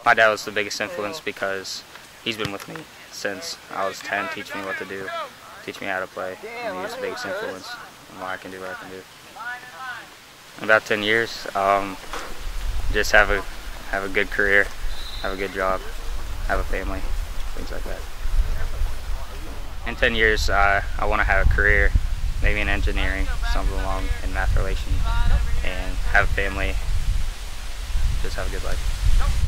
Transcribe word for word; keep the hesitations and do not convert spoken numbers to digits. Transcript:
My dad was the biggest influence because he's been with me since I was ten, teaching me what to do, teaching me how to play, and he was the biggest influence on why I can do what I can do. In about ten years, um, just have a have a good career, have a good job, have a family, things like that. In ten years, uh, I want to have a career, maybe in engineering, something along in math relations, and have a family, just have a good life.